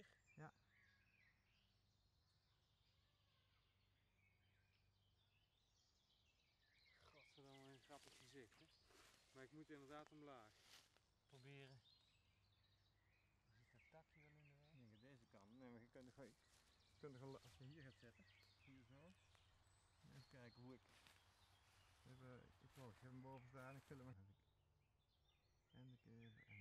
hier? Ja. Godverdomme, een grappig gezicht, hè? Maar ik moet inderdaad omlaag. Proberen. Zit dat takje wel in de weg? Ik denk aan deze kant. Nee, maar je kunt er gewoon, als je hier gaat zetten, hier zo. Even kijken hoe ik. Ik heb hem boven staan, ik film hem. En ik even